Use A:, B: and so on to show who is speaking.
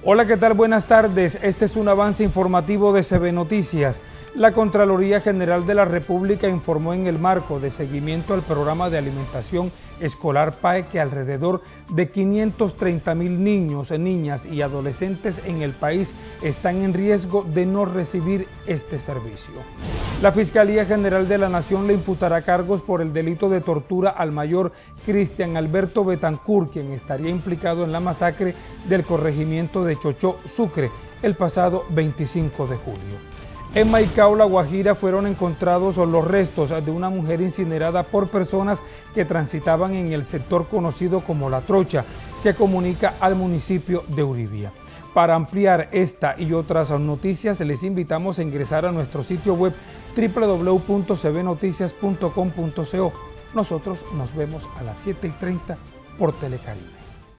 A: Hola, ¿qué tal? Buenas tardes. Este es un avance informativo de CB Noticias. La Contraloría General de la República informó en el marco de seguimiento al programa de alimentación escolar PAE que alrededor de 530,000 niños, niñas y adolescentes en el país están en riesgo de no recibir este servicio. La Fiscalía General de la Nación le imputará cargos por el delito de tortura al mayor Cristian Alberto Betancur, quien estaría implicado en la masacre del corregimiento de Chochó, Sucre, el pasado 25 de julio. En Maicao, La Guajira, fueron encontrados los restos de una mujer incinerada por personas que transitaban en el sector conocido como La Trocha, que comunica al municipio de Uribia. Para ampliar esta y otras noticias, les invitamos a ingresar a nuestro sitio web www.cbnoticias.com.co. Nosotros nos vemos a las 7:30 por Telecaribe.